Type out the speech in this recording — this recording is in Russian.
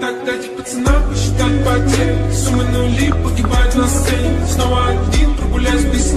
Так дайте пацанам посчитать потери. Суммы нули погибают на сцене. Снова один, прогуляюсь без